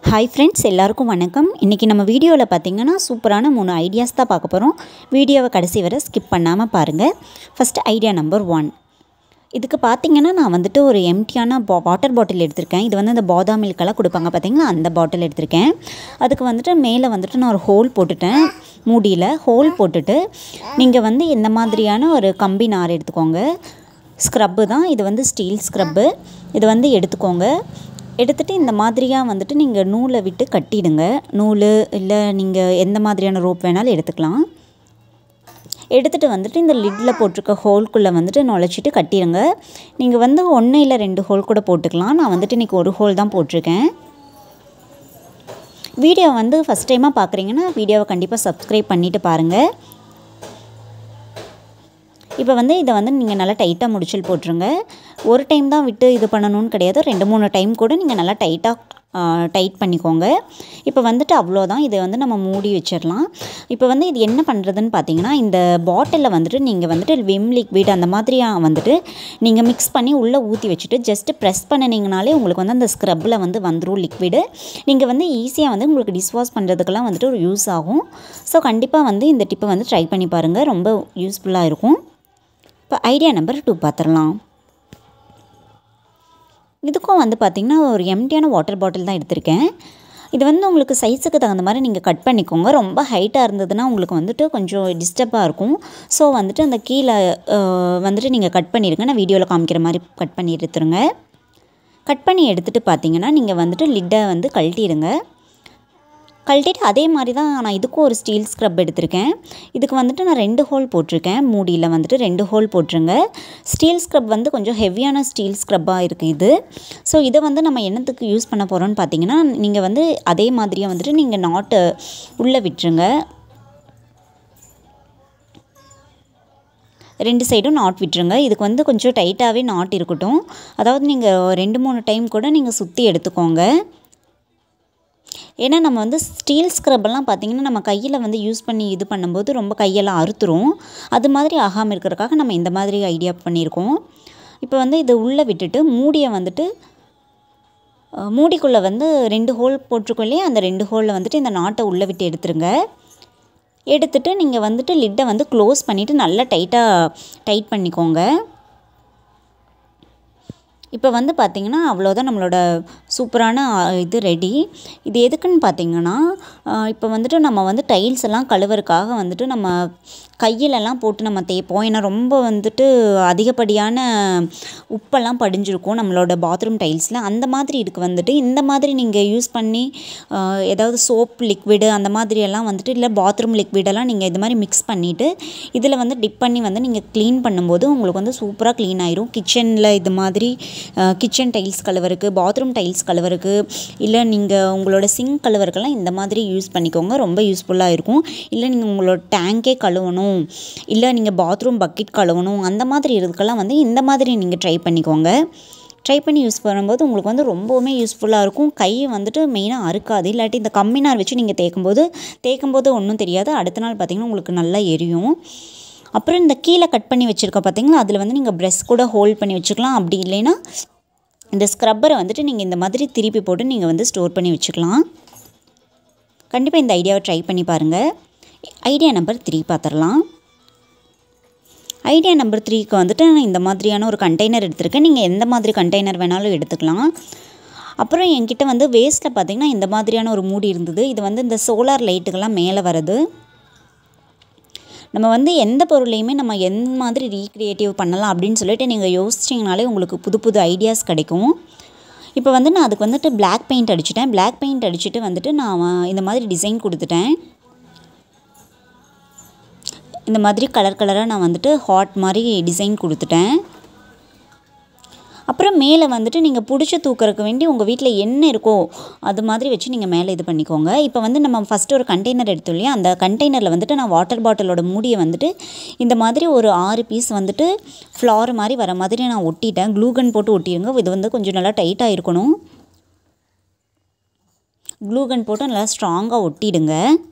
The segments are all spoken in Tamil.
ஹாய் ஃப்ரெண்ட்ஸ், எல்லாருக்கும் வணக்கம். இன்றைக்கி நம்ம வீடியோவில் பார்த்திங்கன்னா சூப்பரான 3 ஐடியாஸ் தான் பார்க்க போகிறோம். வீடியோவை கடைசி வரை ஸ்கிப் பண்ணாமல் பாருங்கள். First idea number 1. இதுக்கு பார்த்திங்கன்னா நான் வந்துட்டு ஒரு எம்டியான வாட்டர் பாட்டில் எடுத்திருக்கேன். இது வந்து அந்த பாதாம் மில்கெல்லாம் கொடுப்பாங்க பார்த்திங்கன்னா, அந்த பாட்டில் எடுத்திருக்கேன். அதுக்கு வந்துட்டு மேலே வந்துட்டு நான் ஒரு ஹோல் போட்டுட்டேன். மூடியில் ஹோல் போட்டுட்டு நீங்கள் வந்து இந்த மாதிரியான ஒரு கம்பி நார் எடுத்துக்கோங்க. ஸ்க்ரப்பு தான் இது, வந்து ஸ்டீல் ஸ்க்ரப்பு. இது வந்து எடுத்துக்கோங்க. எடுத்துகிட்டு இந்த மாதிரியாக வந்துட்டு நீங்கள் நூலை விட்டு கட்டிடுங்க. நூல் இல்லை நீங்கள் எந்த மாதிரியான ரோப் வேணாலும் எடுத்துக்கலாம். எடுத்துகிட்டு வந்துட்டு இந்த லிட்டில் போட்டிருக்க ஹோல்குள்ளே வந்துட்டு நுழைச்சிட்டு கட்டிடுங்க. நீங்கள் வந்து 1 இல்லை 2 ஹோல் கூட போட்டுக்கலாம். நான் வந்துட்டு இன்றைக்கி ஒரு ஹோல் தான் போட்டிருக்கேன். வீடியோ வந்து ஃபஸ்ட் டைமாக பார்க்குறீங்கன்னா வீடியோவை கண்டிப்பாக சப்ஸ்கிரைப் பண்ணிவிட்டு பாருங்கள். இப்போ வந்து இதை வந்து நீங்கள் நல்லா டைட்டாக முடிச்சல் போட்டுருங்க. ஒரு டைம் தான் விட்டு இது பண்ணணும்னு கிடையாது, 2-3 டைம் கூட நீங்கள் நல்லா டைட் பண்ணிக்கோங்க. இப்போ வந்துட்டு அவ்வளோதான். இதை வந்து நம்ம மூடி வச்சிடலாம். இப்போ வந்து இது என்ன பண்ணுறதுன்னு பார்த்தீங்கன்னா, இந்த பாட்டிலில் வந்துட்டு நீங்கள் வந்துட்டு விம் லிக்விட் அந்த மாதிரியாக வந்துட்டு நீங்கள் மிக்ஸ் பண்ணி உள்ளே ஊற்றி வச்சுட்டு ஜஸ்ட்டு ப்ரெஸ் பண்ணினீங்கனாலே உங்களுக்கு வந்து அந்த ஸ்க்ரப்பில் வந்து வந்துடும் லிக்விடு. நீங்கள் வந்து ஈஸியாக வந்து உங்களுக்கு டிஷ்வாஷ் பண்ணுறதுக்கெல்லாம் வந்துட்டு ஒரு யூஸ் ஆகும். ஸோ கண்டிப்பாக வந்து இந்த டிப்பை வந்து ட்ரை பண்ணி பாருங்கள், ரொம்ப யூஸ்ஃபுல்லாக இருக்கும். இப்போ ஐடியா நம்பர் 2 பார்த்துடலாம். இதுக்கும் வந்து பார்த்திங்கன்னா ஒரு எம்டியான வாட்டர் பாட்டில் தான் எடுத்திருக்கேன். இது வந்து உங்களுக்கு சைஸுக்கு தகுந்த மாதிரி நீங்கள் கட் பண்ணிக்கோங்க. ரொம்ப ஹைட்டாக இருந்ததுன்னா உங்களுக்கு வந்துட்டு கொஞ்சம் டிஸ்டர்பாக இருக்கும். ஸோ வந்துட்டு அந்த கீழே வந்துட்டு நீங்கள் கட் பண்ணிடுங்க. நான் வீடியோவில் காமிக்கிற மாதிரி கட் பண்ணி எடுத்துருங்க. கட் பண்ணி எடுத்துகிட்டு பார்த்தீங்கன்னா நீங்கள் வந்துட்டு லிட்டை வந்து கழட்டிடுங்க. கழட்டிட்டு அதே மாதிரி தான் நான் இதுக்கும் ஒரு ஸ்டீல் ஸ்க்ரப் எடுத்திருக்கேன். இதுக்கு வந்துட்டு நான் 2 ஹோல் போட்டிருக்கேன். மூடியில் வந்துட்டு 2 ஹோல் போட்டுருங்க. ஸ்டீல் ஸ்க்ரப் வந்து கொஞ்சம் ஹெவியான ஸ்டீல் ஸ்க்ரப்பாக இருக்குது இது. ஸோ இதை வந்து நம்ம என்னத்துக்கு யூஸ் பண்ண போகிறோன்னு பார்த்தீங்கன்னா, நீங்கள் வந்து அதே மாதிரியே வந்துட்டு நீங்கள் நாட்டை உள்ளே விட்டுருங்க. 2 சைடும் நாட் விட்டுருங்க. இதுக்கு வந்து கொஞ்சம் டைட்டாகவே நாட் இருக்கட்டும். அதாவது நீங்கள் 2-3 டைம் கூட நீங்கள் சுற்றி எடுத்துக்கோங்க. ஏன்னா நம்ம வந்து ஸ்டீல் ஸ்க்ரப்பெல்லாம் பார்த்திங்கன்னா நம்ம கையில் வந்து யூஸ் பண்ணி இது பண்ணும்போது ரொம்ப கையெல்லாம் அறுத்துரும். அது மாதிரி ஆகாமல் இருக்கிறதுக்காக நம்ம இந்த மாதிரி ஐடியா பண்ணியிருக்கோம். இப்போ வந்து இது உள்ளே விட்டுட்டு மூடியை வந்துட்டு மூடிக்குள்ளே வந்து 2 ஹோல் போட்டிருக்கோம் இல்லையா, அந்த 2 ஹோலில் வந்துட்டு இந்த நாட்டை உள்ளே விட்டு எடுத்துருங்க. எடுத்துகிட்டு நீங்கள் வந்துட்டு லிட்டை வந்து க்ளோஸ் பண்ணிவிட்டு நல்லா டைட் பண்ணிக்கோங்க. இப்போ வந்து பார்த்திங்கன்னா அவ்வளோதான், நம்மளோட சூப்பரான இது ரெடி. இது எதுக்குன்னு பார்த்திங்கன்னா, இப்போ வந்துட்டு நம்ம வந்து டைல்ஸ் எல்லாம் கழுவுறதுக்காக வந்துட்டு நம்ம கையிலெல்லாம் போட்டு நம்ம தேய்ப்போம். ஏன்னா ரொம்ப வந்துட்டு அதிகப்படியான உப்பெல்லாம் படிஞ்சிருக்கும் நம்மளோட பாத்ரூம் டைல்ஸில். அந்த மாதிரி இதுக்கு வந்துட்டு இந்த மாதிரி நீங்கள் யூஸ் பண்ணி ஏதாவது சோப் லிக்விடு அந்த மாதிரியெல்லாம் வந்துட்டு இல்லை பாத்ரூம் லிக்விடெல்லாம் நீங்கள் இது மாதிரி மிக்ஸ் பண்ணிவிட்டு இதில் வந்து டிப் பண்ணி வந்து நீங்கள் க்ளீன் பண்ணும்போது உங்களுக்கு வந்து சூப்பராக க்ளீன் ஆயிரும். கிச்சனில் இது மாதிரி கிச்சன் டைல்ஸ் கழுவருக்கு, பாத்ரூம் டைல்ஸ் கழுவருக்கு, இல்லை நீங்கள் உங்களோட சிங்க் கழுவருக்கெல்லாம் இந்த மாதிரி யூஸ் பண்ணிக்கோங்க. ரொம்ப யூஸ்ஃபுல்லாக இருக்கும். இல்லை நீங்கள் உங்களோட டேங்கே கழுவணும், இல்லை நீங்கள் பாத்ரூம் பக்கெட் கழுவணும், அந்த மாதிரி இதுக்கெல்லாம் வந்து இந்த மாதிரி நீங்கள் ட்ரை பண்ணிக்கோங்க. ட்ரை பண்ணி யூஸ் பண்ணும்போது உங்களுக்கு வந்து ரொம்பவுமே யூஸ்ஃபுல்லாக இருக்கும். கை வந்துட்டு மெயினாக அறுக்காது. இல்லாட்டி இந்த கம்மினார் வச்சு நீங்கள் தேய்க்கும்போது ஒன்றும் தெரியாது. அடுத்த நாள் பார்த்திங்கன்னா உங்களுக்கு நல்லா எரியும். அப்புறம் இந்த கீழே கட் பண்ணி வச்சுருக்க பார்த்திங்கன்னா அதில் வந்து நீங்கள் ப்ரெஷ் கூட ஹோல்ட் பண்ணி வச்சுக்கலாம். அப்படி இல்லைன்னா இந்த ஸ்க்ரப்பரை வந்துட்டு நீங்கள் இந்த மாதிரி திருப்பி போட்டு நீங்கள் வந்து ஸ்டோர் பண்ணி வச்சுக்கலாம். கண்டிப்பாக இந்த ஐடியாவை ட்ரை பண்ணி பாருங்கள். ஐடியா நம்பர் 3 பார்த்துடலாம். ஐடியா நம்பர் 3க்கு வந்துட்டு நான் இந்த மாதிரியான ஒரு கண்டெய்னர் எடுத்திருக்கேன். நீங்கள் எந்த மாதிரி கண்டெய்னர் வேணாலும் எடுத்துக்கலாம். அப்புறம் என்கிட்ட வந்து வேஸ்ட்டில் பார்த்திங்கன்னா இந்த மாதிரியான ஒரு மூடி இருந்தது. இது வந்து இந்த சோலார் லைட்டுக்கெல்லாம் மேலே வருது. நம்ம வந்து எந்த பொருளையுமே நம்ம எந்த மாதிரி ரீக்ரியேட்டிவ் பண்ணலாம் அப்படின்னு சொல்லிட்டு நீங்கள் யோசிச்சிங்கனாலே உங்களுக்கு புது புது ஐடியாஸ் கிடைக்கும். இப்போ வந்து நான் அதுக்கு வந்துட்டு பிளாக் பெயிண்ட் அடிச்சிட்டேன். பிளாக் பெயிண்ட் அடிச்சுட்டு வந்துட்டு நான் இந்த மாதிரி டிசைன் கொடுத்துட்டேன். இந்த மாதிரி கலராக நான் வந்துட்டு ஹார்ட் மாதிரி டிசைன் கொடுத்துட்டேன். அப்புறம் மேலே வந்துட்டு நீங்கள் பிடிச்சி தூக்கிறதுக்கு வேண்டி உங்கள் வீட்டில் என்ன இருக்கோ அது மாதிரி வச்சு நீங்கள் மேலே இது பண்ணிக்கோங்க. இப்போ வந்து நம்ம ஃபஸ்ட்டு ஒரு கண்டெய்னர் எடுத்தோம் இல்லையா, அந்த கண்டெய்னரில் வந்துட்டு நான் வாட்டர் பாட்டிலோட மூடியை வந்துட்டு இந்த மாதிரி ஒரு 6 பீஸ் வந்துட்டு ஃப்ளார் மாதிரி வர மாதிரி நான் ஒட்டிட்டேன். க்ளூகன் போட்டு ஒட்டிடுங்க. இது வந்து கொஞ்சம் நல்லா டைட்டாக இருக்கணும். க்ளூகன் போட்டு நல்லா ஸ்ட்ராங்காக ஒட்டிடுங்க.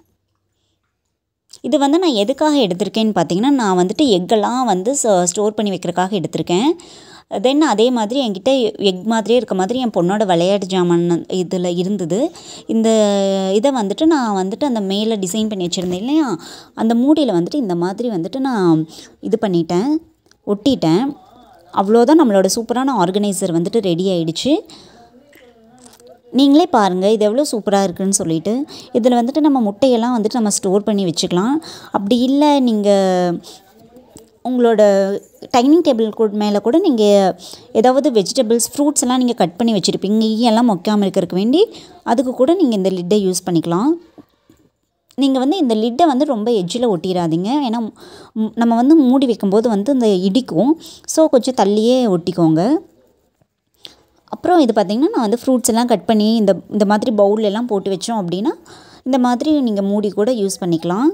இது வந்து நான் எதுக்காக எடுத்திருக்கேன்னு பார்த்தீங்கன்னா, நான் வந்துட்டு எக்கெல்லாம் வந்து ஸ்டோர் பண்ணி வைக்கிறதுக்காக எடுத்திருக்கேன். தென் அதே மாதிரி என்கிட்ட எக் மாதிரியே இருக்க மாதிரி என் பொண்ணோட விளையாட்டு ஜாமான் இதில் இருந்தது. இந்த இதை வந்துட்டு நான் வந்துட்டு அந்த மேலே டிசைன் பண்ணி வச்சுருந்தேன் இல்லையா, அந்த மூடியில் வந்துட்டு இந்த மாதிரி வந்துட்டு நான் இது பண்ணிட்டேன், ஒட்டிட்டேன். அவ்வளோதான், நம்மளோட சூப்பரான ஆர்கனைசர் வந்துட்டு ரெடி ஆகிடுச்சு. நீங்களே பாருங்கள் இது எவ்வளோ சூப்பராக இருக்குதுன்னு சொல்லிட்டு. இதில் வந்துட்டு நம்ம முட்டையெல்லாம் வந்துட்டு நம்ம ஸ்டோர் பண்ணி வச்சுக்கலாம். அப்படி இல்லை நீங்கள் உங்களோட டைனிங் டேபிள் மேலே கூட நீங்கள் ஏதாவது வெஜிடபிள்ஸ் ஃப்ரூட்ஸ் எல்லாம் நீங்கள் கட் பண்ணி வச்சுருப்பீங்க, ஈயெல்லாம் மொக்காமல் இருக்கிறதுக்கு வேண்டி, அதுக்கு கூட நீங்கள் இந்த லிட்டை யூஸ் பண்ணிக்கலாம். நீங்கள் வந்து இந்த லிட்டை வந்து ரொம்ப எட்ஜில் ஒட்டிடாதீங்க, ஏன்னா நம்ம வந்து மூடி வைக்கும்போது வந்து இந்த இடிக்கும். ஸோ கொஞ்சம் தள்ளியே ஒட்டிக்கோங்க. அப்புறம் இது பார்த்திங்கன்னா நான் வந்து ஃப்ரூட்ஸ் எல்லாம் கட் பண்ணி இந்த மாதிரி பவுலெல்லாம் போட்டு வச்சோம் அப்படின்னா இந்த மாதிரி நீங்கள் மூடி கூட யூஸ் பண்ணிக்கலாம்.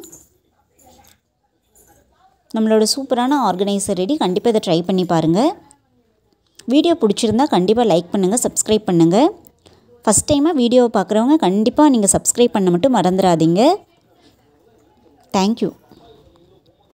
நம்மளோட சூப்பரான ஆர்கனைசர் ரெடி. கண்டிப்பாக இதை ட்ரை பண்ணி பாருங்கள். வீடியோ பிடிச்சிருந்தா கண்டிப்பாக லைக் பண்ணுங்கள், சப்ஸ்கிரைப் பண்ணுங்கள். ஃபஸ்ட் டைமாக வீடியோவை பார்க்குறவங்க கண்டிப்பாக நீங்கள் சப்ஸ்கிரைப் பண்ண மட்டும் மறந்துடாதீங்க. தேங்க்யூ.